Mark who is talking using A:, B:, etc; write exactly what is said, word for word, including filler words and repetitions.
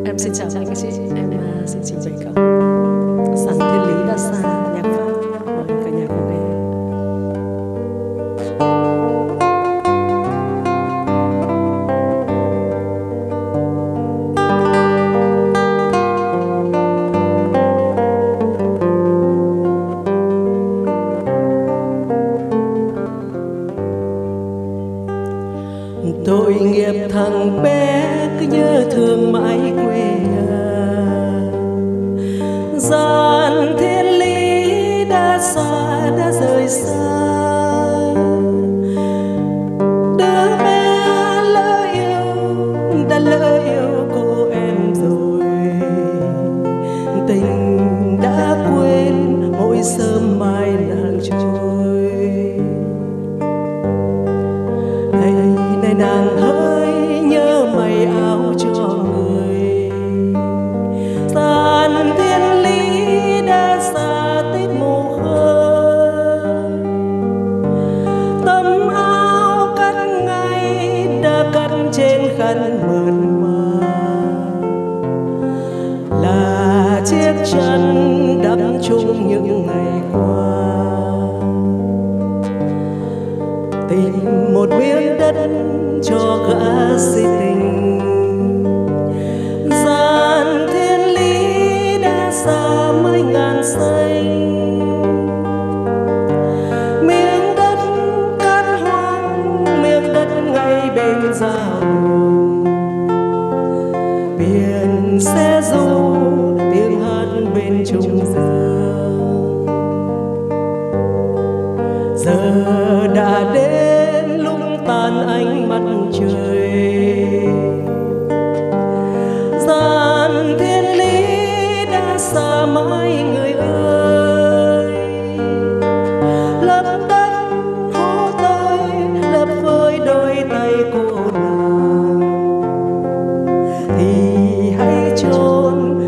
A: Em xin chào anh chị, em uh, xin trình bày ca Sẵn Thiên Lý Đa Sa, nhạc Pháp. Mời cả nhà cùng nghe. Tội nghiệp thằng bé cứ nhớ thương mãi quê nhà, gian thiên lý đã xa đã rời xa. Đứa bé lỡ yêu đã lỡ yêu cô em rồi, tình đã quên mỗi sớm mai nàng trôi. Này này nàng hỡi nhớ mày áo cho người, gian thiên lý đã xa tích mồ hôi. Tấm áo cắt ngay đã cắt trên khăn mượt mà, là chiếc chân đắp chung những ngày qua. Tìm một miếng đất cho gã si tình, gian thiên lý đã xa mấy ngàn xanh. Miếng đất cát hoang, miếng đất ngay bên giao đường, biển xe du tiếng hát bên trung dương. Giờ đã đến lúc tan ánh mặt trời, gian thiên lý đã xa mãi người ơi. Lấp đất hố tôi, lấp với đôi tay cô nàng, thì hãy chôn